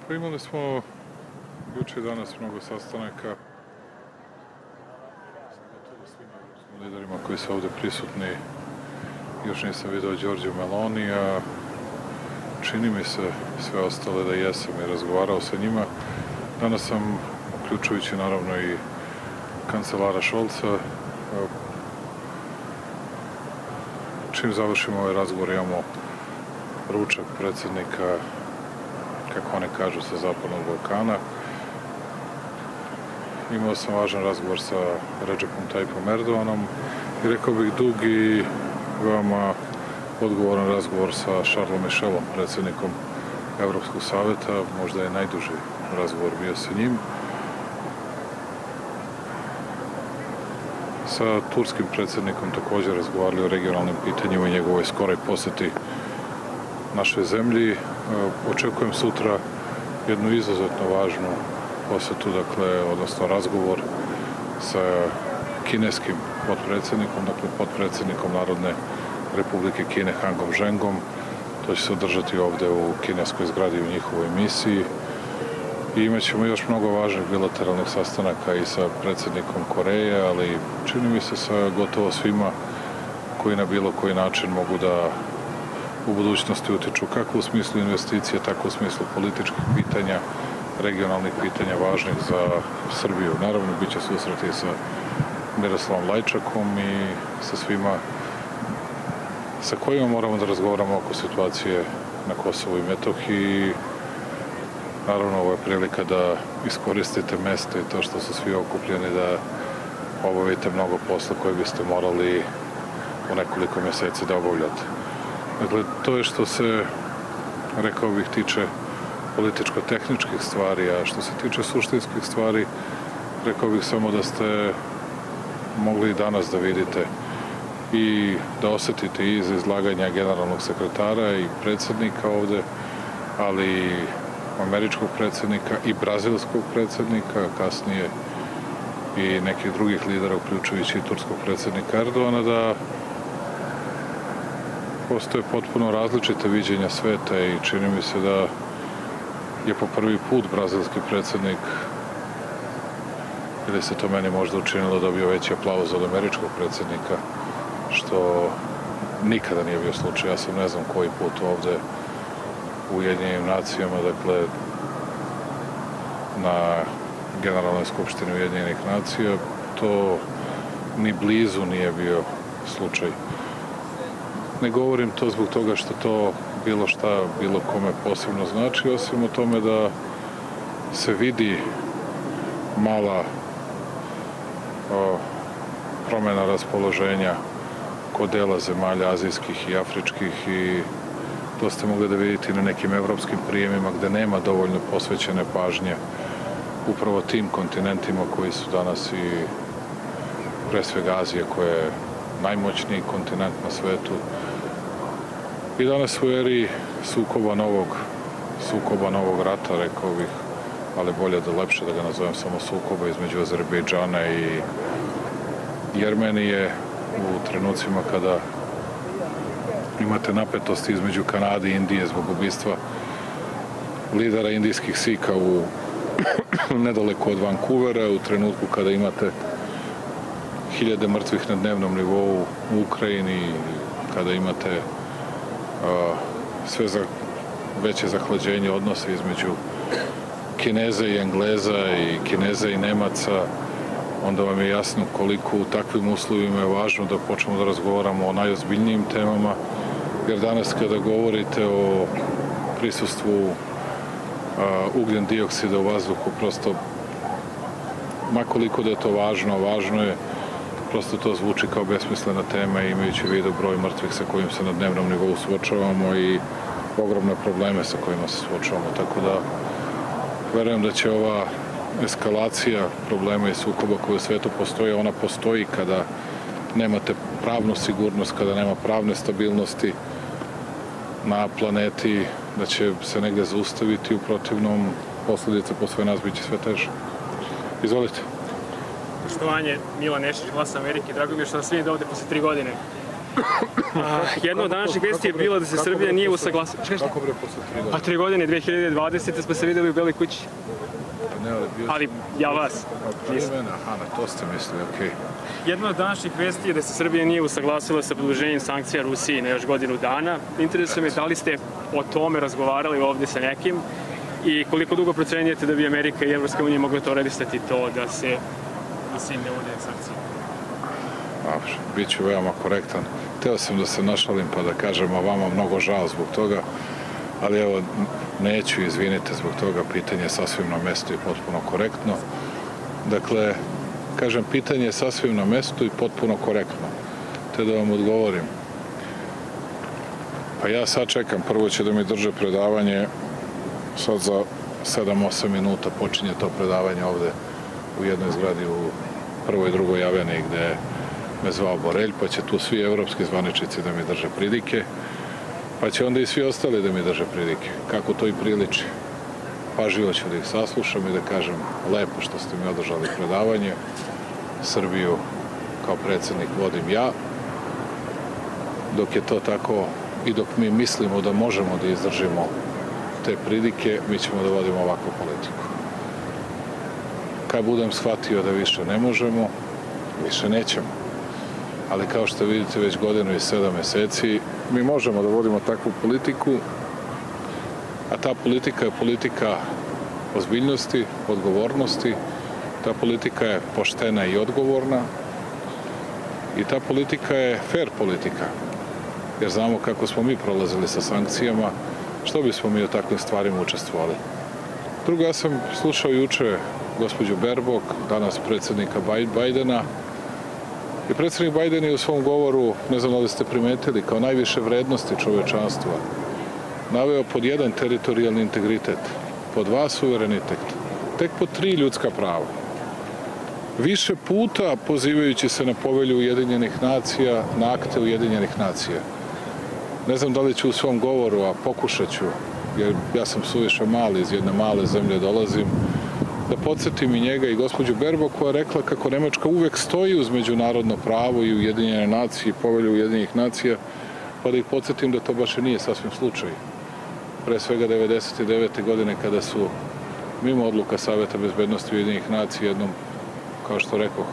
Pa imali smo juče i danas mnogo sastanaka sa gotovo svim evropskim liderima koji su ovde prisutni. Još nisam video Đorđe Meloni, a čini mi se sve ostale da jesam i razgovarao sa njima. Danas sam, uključujući naravno i kancelara Šolca, čim završimo ovaj razgovor imamo ručak predsjednika, kako oni kažu, sa Zapadnog Balkana. Imao sam važan razgovor sa Recepom Tayyipom Erdoganom i rekao bih dug i veoma odgovoran razgovor sa Charlesom Michelom, predsjednikom Evropskog saveta, možda je najduži razgovor bio sa njim. Sa turskim predsjednikom također razgovarali o regionalnim pitanjima i njegovoj skoroj poseti našoj zemlji. Očekujem sutra jednu izuzetno važnu posetu, odnosno razgovor sa kineskim potpredsjednikom, potpredsjednikom Narodne Republike Kine Hangom Žengom. To će se održati ovde u kineskoj zgradi u njihovoj misiji. I imat ćemo još mnogo važnih bilateralnih sastanaka i sa predsjednikom Koreje, ali čini mi se sa gotovo svima koji na bilo koji način mogu da u budućnosti utiču kako u smislu investicije, tako u smislu političkih pitanja, regionalnih pitanja važnih za Srbiju. Naravno, bit će susreti sa Miroslavom Lajčakom i sa svima sa kojima moramo da razgovaramo oko situacije na Kosovu i Metohiji. Naravno, ovo je prilika da iskoristite mesto i to što su svi okupljeni, da obavite mnogo posla koje biste morali u nekoliko mjeseci da obavljate. Dakle, to je što se, rekao bih, tiče političko-tehničkih stvari, a što se tiče suštinskih stvari, rekao bih samo da ste mogli i danas da vidite i da osetite iz izlaganja generalnog sekretara i predsjednika ovde, ali i američkog predsjednika i brazilskog predsjednika, kasnije i nekih drugih lidera, uključujući i turskog predsjednika Erdogana, da postoje potpuno različite viđenja sveta i čini mi se da je po prvi put brazilski predsjednik, ili se to meni možda učinilo, dobio veći aplauz od američkog predsjednika, što nikada nije bio slučaj. Ja sam ne znam koji put ovde u Ujedinjenim nacijama, dakle na Generalnoj skupštini Ujedinjenih nacija, to ni blizu nije bio slučaj. Ne govorim to zbog toga što to bilo šta, bilo kome posebno znači, osim o tome da se vidi mala promjena raspoloženja kod dela zemalja azijskih i afričkih i to ste mogli da vidite na nekim evropskim prijemima gde nema dovoljno posvećene pažnje upravo tim kontinentima koji su danas i pre svega Azije koja je najmoćniji kontinent na svetu. I danas u eri sukoba novog rata, rekao bih, ali bolje da lepše da ga nazovem samo sukoba između Azerbejdžana i Jermenije, u trenucima kada imate napetosti između Kanade i Indije zbog ubistva lidera indijskih Sika u nedaleko od Vancouvera, u trenutku kada imate hiljade mrtvih na dnevnom nivou u Ukrajini, kada imate sve veće zahlađenje odnosa između Kineza i Engleza i Kineza i Nemaca, onda vam je jasno koliko u takvim uslovima je važno da počnemo da razgovaramo o najozbiljnijim temama, jer danas kada govorite o prisustvu ugljen dioksida u vazduhu, prosto, makoliko da je to važno je, prosto to zvuči kao besmislena tema imajući u vidu broj mrtvih sa kojim se na dnevnom nivou suočavamo i ogromne probleme sa kojima se suočavamo. Tako da verujem da će ova eskalacija problema i sukoba koja u svetu postoji, ona postoji kada nemate pravnu sigurnost, kada nema pravne stabilnosti na planeti, da će se negde zaustaviti, u protivnom posledice po sve nas biće sve teže. Izvolite. Poštovanje, Milan Nešić, Glas Amerike. Drago mi je što nas vidim ovde posle 3 godine. Jedna od današnjih vesti je bila da se Srbija nije usaglasila. Kako bre posle 3 godine? Pa 3 godine, 2020. smo se videli u Beloj kući. Ali ja vas. Aha, na to ste mislili, okej. Jedna od današnjih vesti je da se Srbija nije usaglasila sa produženjem sankcija Rusiji na još godinu dana. Interesuje me da li ste o tome razgovarali ovdje sa nekim i koliko dugo procenjujete da bi Amerika i Evropska unija mogle tolerisati to da se ne uvode sankcije? Bit ću veoma korektan. Hteo sam da se našalim pa da kažem, a vama mnogo žao zbog toga, ali evo, neću, izvinite zbog toga, pitanje je sasvim na mestu i potpuno korektno. Dakle, kažem, pitanje je sasvim na mestu i potpuno korektno. Te da vam odgovorim. Pa ja sad čekam, prvo će da mi drže predavanje, sad za 7-8 minuta počinje to predavanje ovde u jednoj zgradi u prvoj i drugoj Aveniji gde me zvao Borelj, pa će tu svi evropski zvaničici da mi drže pridike, pa će onda i svi ostali da mi drže pridike. Kako to i priliči. Pažljivo ću da ih saslušam i da kažem lepo što ste mi održali predavanje. Srbiju kao predsjednik vodim ja. Dok je to tako i dok mi mislimo da možemo da izdržimo te pridike, mi ćemo da vodimo ovakvu politiku. Kad budem shvatio da više ne možemo, više nećemo. Ali kao što vidite već godinu i 7 meseci, mi možemo da vodimo takvu politiku, a ta politika je politika ozbiljnosti, odgovornosti, ta politika je poštena i odgovorna i ta politika je fair politika, jer znamo kako smo mi prolazili sa sankcijama, što bismo mi u takvim stvarima učestvovali. Drugo, ja sam slušao juče gospođu Berbok, danas predsjednika Bajdena, i predsjednik Bajden je u svom govoru, ne znam da li ste primetili, kao najviše vrednosti čovečanstva, naveo pod 1 teritorijalni integritet, pod 2 suverenitet, tek pod 3 ljudska prava. Više puta pozivajući se na povelju Ujedinjenih nacija, na akte Ujedinjenih nacija. Ne znam da li ću u svom govoru, a pokušat ću, jer ja sam suviše mali, iz jedne male zemlje dolazim, da podsjetim i njega i gospođu Berbok koja je rekla kako Nemačka uvek stoji uz međunarodno pravo i Ujedinjene nacije i povelju Ujedinjenih nacija, pa da ih podsjetim da to baš i nije sasvim slučaj. Pre svega 1999. godine kada su mimo odluka Saveta bezbednosti Ujedinjenih nacija jednom, kao što rekoh,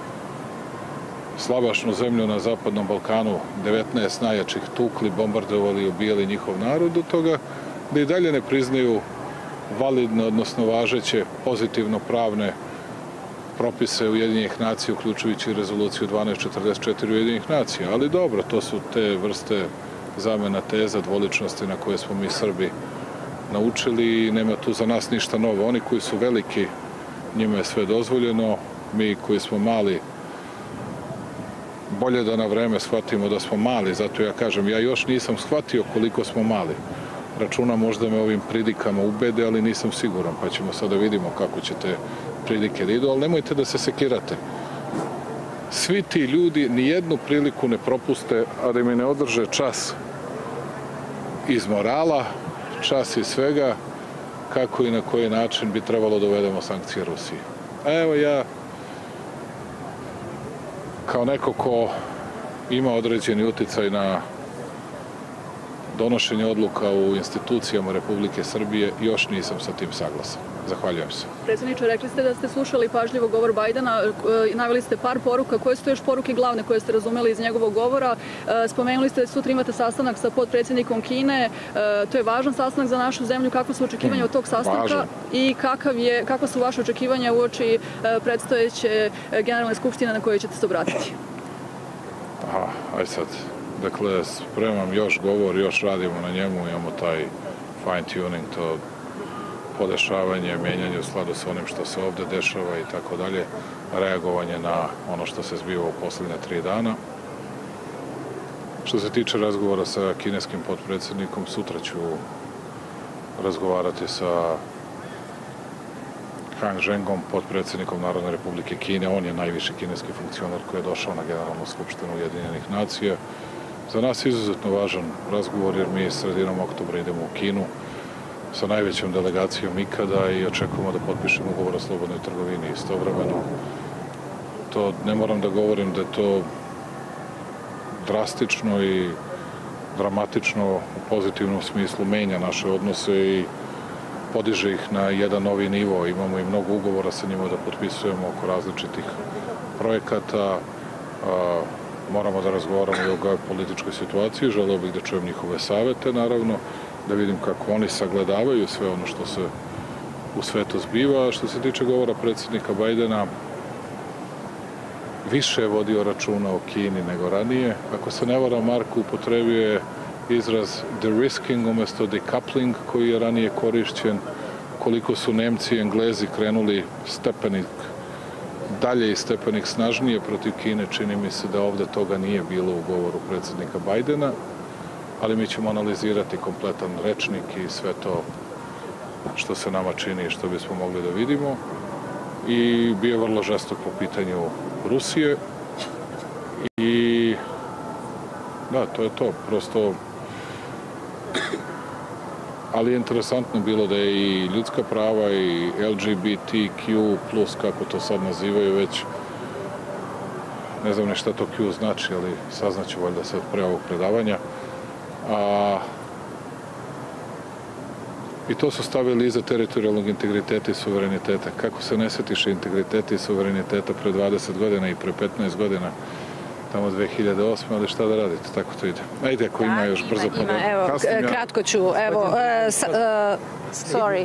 slabašnu zemlju na Zapadnom Balkanu, 19 najjačih tukli, bombardovali i ubijali njihov narod, do toga da i dalje ne priznaju validne, odnosno važeće pozitivno pravne propise Ujedinjenih nacija, uključujući rezoluciju 1244 Ujedinjenih nacija. Ali dobro, to su te vrste zamena teza, dvoličnosti na koje smo mi Srbi naučili i nema tu za nas ništa novo. Oni koji su veliki, njima je sve dozvoljeno, mi koji smo mali, bolje da na vreme shvatimo da smo mali, zato ja kažem, ja još nisam shvatio koliko smo mali. Računam možda me ovim pridikama ubede, ali nisam siguran, pa ćemo sada vidimo kako će te pridike da idu, ali nemojte da se sekirate. Svi ti ljudi nijednu priliku ne propuste, a da mi ne održe čas iz morala, čas iz svega, kako i na koji način bi trebalo da uvedemo sankcije Rusiji. A evo ja, kao neko ko ima određeni uticaj na donošenje odluka u institucijama Republike Srbije, još nisam sa tim saglasan. Zahvaljujem se. Predsjedniče, rekli ste da ste slušali pažljivo govor Bajdena, naveli ste par poruka. Koje su to još poruke glavne koje ste razumeli iz njegovog govora? Spomenuli ste da sutra imate sastanak sa potpredsjednikom Kine. To je važan sastanak za našu zemlju. Kakva su očekivanja od tog sastanka i kakva su vaše očekivanja uoči predstojeće generalne skupštine na kojoj ćete se obratiti? Aj sad. Dakle, spremam još govor, još radimo na njemu, imamo taj fine tuning, to podešavanje, menjanje u skladu sa onim što se ovde dešava i tako dalje, reagovanje na ono što se zbiva u poslednje 3 dana. Što se tiče razgovora sa kineskim potpredsjednikom, sutra ću razgovarati sa Han Zhengom, potpredsjednikom Narodne republike Kine. On je najviši kineski funkcionar koji je došao na Generalnu skupštinu Ujedinjenih nacija. Za nas je izuzetno važan razgovor jer mi sredinom oktobra idemo u Kinu sa najvećom delegacijom ikada i očekujemo da potpišemo ugovor o slobodnoj trgovini istovremeno. To ne moram da govorim da je to drastično i dramatično u pozitivnom smislu menja naše odnose i podiže ih na jedan novi nivo. Imamo i mnogo ugovora sa njima da potpisujemo oko različitih projekata. Moramo da razgovaramo i o geopolitičkoj situaciji. Želeo bih da čujem njihove savete, naravno, da vidim kako oni sagledavaju sve ono što se u svetu zbiva. Što se tiče govora predsjednika Bajdena, više je vodio računa o Kini nego ranije. Ako se ne varam, Marko upotrebio je izraz de-risking umjesto decoupling koji je ranije korišćen. Koliko su Nemci i Englezi krenuli stepenik dalje i stepenik snažnije protiv Kine, čini mi se da ovde toga nije bilo u govoru predsjednika Bajdena, ali mi ćemo analizirati kompletan rečnik i sve to što se nama čini i što bismo mogli da vidimo. I bio je vrlo žestok po pitanju Rusije i da, to je to, prosto. Ali je interesantno bilo da je i ljudska prava i LGBTQ+, kako to sad nazivaju već, ne znam ne šta to Q znači, ali saznaću valjda sad pre ovog predavanja. I to su stavili iza teritorijalnog integriteta i suvereniteta. Kako se ne setiše integriteta i suvereniteta pre 20 godina i pre 15 godina, tamo 2008. ali šta da radite, tako to ide. Ajde, ako ima još brzo podavljamo. Evo, kratko ću, evo, sorry.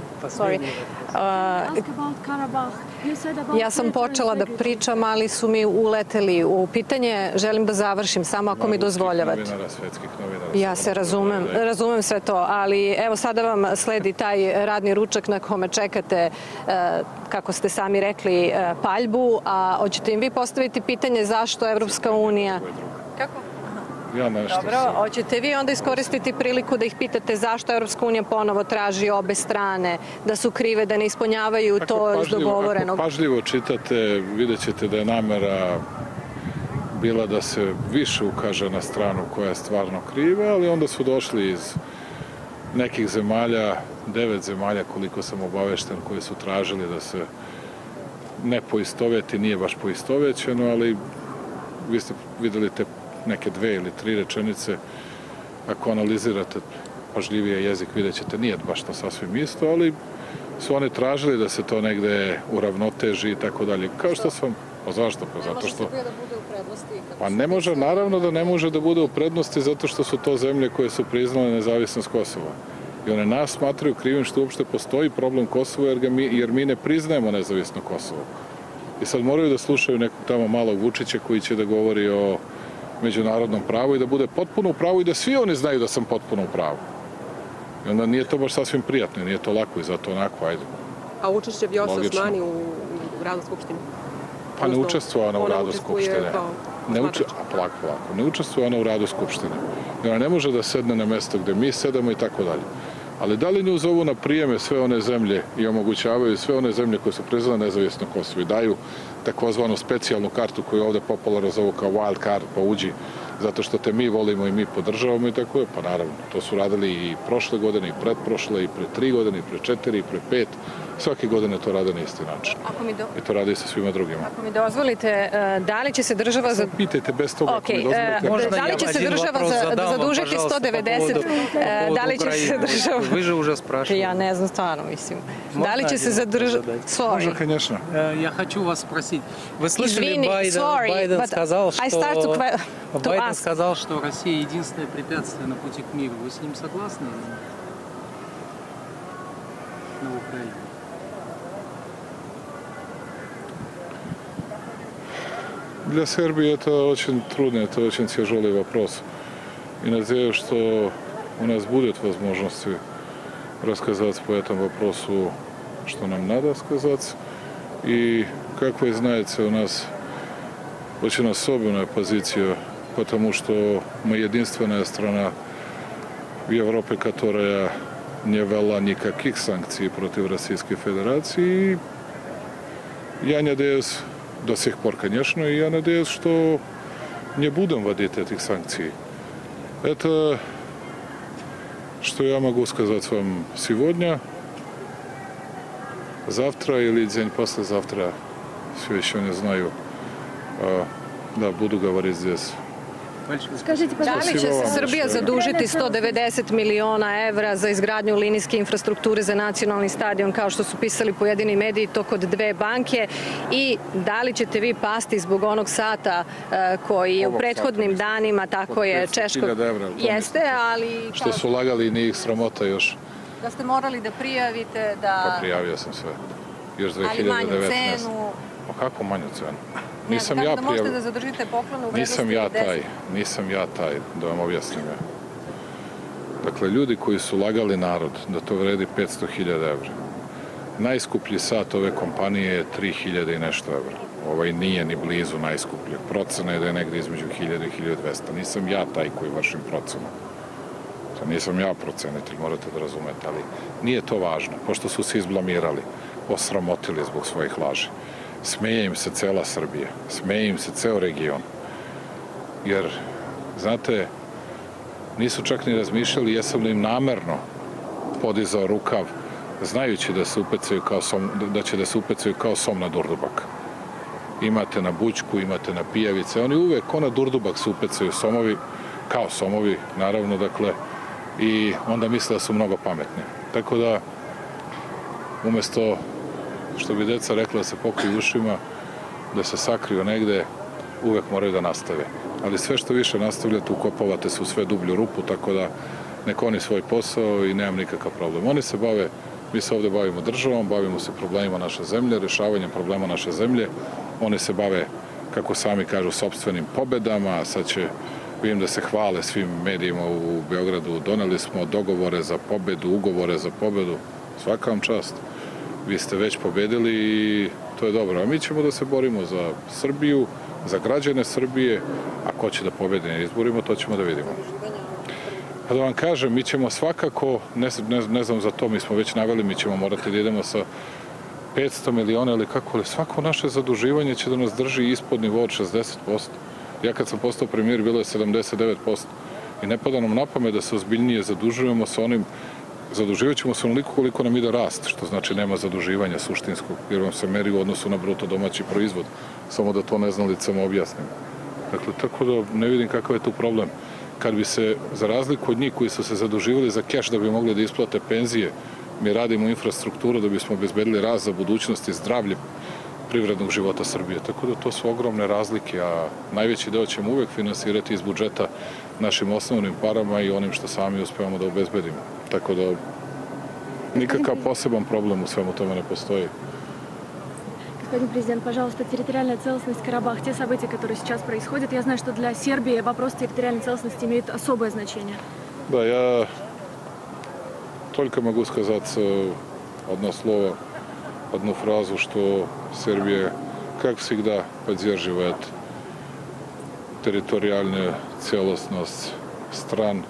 Ja sam počela da pričam, ali su mi uleteli u pitanje. Želim da završim, samo ako mi dozvoljavate. Svetskih novinara. Ja se razumem sve to, ali evo sada vam sledi taj radni ručak na kome čekate, kako ste sami rekli, paljbu, a hoćete im vi postaviti pitanje zašto Evropska unija... Kako? Ja nešto Dobro, hoćete vi onda iskoristiti priliku da ih pitate zašto Evropska unija ponovo traži obe strane, da su krive, da ne ispunjavaju to iz dogovorenog? Ako pažljivo čitate, vidjet ćete da je namera bila da se više ukaže na stranu koja je stvarno kriva, ali onda su došli iz nekih zemalja, 9 zemalja koliko sam obavešten, koji su tražili da se ne poistoveti, nije baš poistovećeno, ali vi ste videli te neke 2 ili 3 rečenice. Ako analizirate pažljivije jezik, vidjet ćete, nije baš to sasvim isto, ali su oni tražili da se to negde uravnoteži i tako dalje. Kao što sam... Pa zašto? Pa zato što... Pa ne može, naravno da ne može da bude u prednosti zato što su to zemlje koje su priznale nezavisnost Kosova. I one nas smatraju krivim što uopšte postoji problem Kosova jer mi ne priznajemo nezavisno Kosovo. I sad moraju da slušaju nekog tamo malog Vučića koji će da govori o međunarodnom pravu i da bude potpuno u pravu i da svi oni znaju da sam potpuno u pravu. I onda nije to baš sasvim prijatno i nije to lako i zato onako, ajde. A učešće Vjosa Osmani u radu Skupštine? Pa ne učestvuje ona u radu Skupštine. Ne učestvuje ona u radu Skupštine. I ona ne može da sedne na mesto gde mi sedamo i tako dalje. Ali da li nju zovu na prijeme sve one zemlje i omogućavaju sve one zemlje koje su priznale nezavisno Kosovo i daju takozvanu specijalnu kartu koju ovde popularno zovu kao wild card, pa uđi, zato što te mi volimo i mi podržavamo i tako je. Pa naravno, to su radili i prošle godine, i pretprošle, i pre 3 godine, i pre 4, i pre 5. Svake godine to rade na isti način. I to radi sa svima drugima. Ako mi dozvolite, da li će se država... Pitajte bez toga ako mi dozvolite. Da li će se država zadužiti 190? Da li će se država... Вы же уже спрашивали. Я не знаю, stvarno, mislim. Da li će se задržati... Можно, конечно. Я хочу вас спросить. Вы слышали, Байден сказал, что Россия единственное препятствие на пути к миру. Вы с ним согласны? На Украине. Для Сербии это очень трудно, это очень тяжелый вопрос. И надеюсь, что у нас будет возможность рассказать по этому вопросу, что нам надо сказать. И, как вы знаете, у нас очень особенная позиция, потому что мы единственная страна в Европе, которая не ввела никаких санкций против Российской Федерации. И я надеюсь, до сих пор, конечно, и я надеюсь, что не будем вводить этих санкций. Это, что я могу сказать вам сегодня. Завтра или день послезавтра, все еще не знаю. Да, буду говорить здесь Скажите, Da li će se Srbija zadužiti 190 miliona evra za izgradnju linijske infrastrukture za nacionalni stadion, kao što su pisali pojedini mediji, to kod dve banke, i da li ćete vi pasti zbog onog sata koji je u prethodnim danima, tako je, češkog... Jeste, ali... Što su lagali, nije ih sramota još. Da ste morali da prijavite, da... Pa prijavio sam sve. Još 2019. Ali manju cenu... Pa kako manju cenu? Nisam ne, ja da možete da zadržite poklon u vrednosti Nisam ja taj, da vam objasnim ja. Dakle, ljudi koji su lagali narod da to vredi 500.000 evra. Najskuplji sat ove kompanije je 3.000 i nešto evra. Ovaj nije ni blizu najskuplji. Procena je da je negde između 1.000 i 1.200. Nisam ja taj koji vršim procenu. To nisam ja procenitelj, morate da razumete, ali nije to važno, pošto su se izblamirali, osramotili zbog svojih laži. Smeje im se cela Srbija, smeje im se ceo region. Jer, znate, nisu čak ni razmišljali jesam li im namerno podizao rukav, znajući da će da se upecaju kao som na Durdubak. Imate na Bućku, imate na Pijavice, oni uvek ko na Durdubak se upecaju somovi, kao somovi, naravno, dakle, i onda misle da su mnogo pametni. Tako da, umesto, što bi deca rekla, da se pokriju ušima, da se sakriju negde, uvek moraju da nastave. Ali sve što više nastavljate, ukopavate se u sve dublju rupu, tako da nek oni svoj posao i nemam nikakav problem. Oni se bave, mi se ovde bavimo državom, bavimo se problemima naše zemlje, rešavanjem problema naše zemlje. Oni se bave, kako sami kažu, sopstvenim pobedama, a sad će, vidim da se hvale svim medijima u Beogradu, doneli smo dogovore za pobedu, ugovore za pobedu, svaka vam čast. Vi ste već pobedili i to je dobro. A mi ćemo da se borimo za Srbiju, za građane Srbije, a ko će da pobedi na izborima, to ćemo da vidimo. Pa da vam kažem, mi ćemo svakako, ne znam za to, mi smo već naveli, mi ćemo morati da idemo sa 500 miliona ili kako, ali svako naše zaduživanje će da nas drži ispod nivoa od 60%. Ja kad sam postao premijer, bilo je 79%. I ne pada nam na pamet da se ozbiljnije zadužujemo sa onim, zaduživat ćemo se onoliko koliko nam ide rast, što znači nema zaduživanja suštinskog, jer vam se meri u odnosu na bruto domaći proizvod. Samo da to neznalicama objasnim. Dakle, tako da ne vidim kakav je tu problem. Kad bi se, za razliku od njih koji su se zaduživali za keš da bi mogli da isplate penzije, mi radimo infrastrukturu da bismo obezbedili rast za budućnost i zdravlje privrednog života Srbije. Tako da to su ogromne razlike, a najveći deo ćemo uvek finansirati iz budžeta našim osnovnim parama i onim što sami uspevamo da obezbedimo. Tako da nikakav poseban problem u svemu tome ne postoji. Господин президент, пожалуйста, территориальная целостность Карабаха, те события, которые сейчас происходят, я знаю, что для Сербии вопрос территориальной целостности имеет особое значение. Да, я только могу сказать одно слово, одну фразу, что Сербия, как всегда, поддерживает территориальную целостность стран,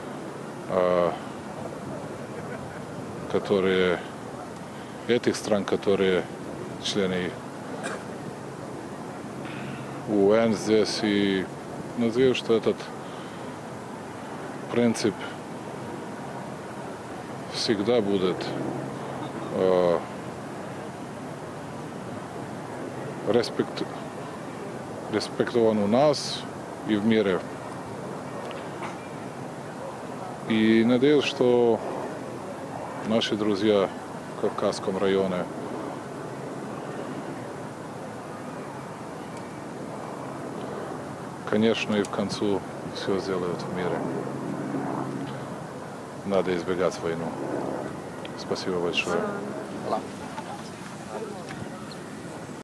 которые члены УН здесь, и надеюсь, что этот принцип всегда будет респектован у нас и в мире. И надеюсь, что наши друзья в Кавказском районе конечно, и в концу все сделают в мире. Надо избегать войну. Спасибо большое.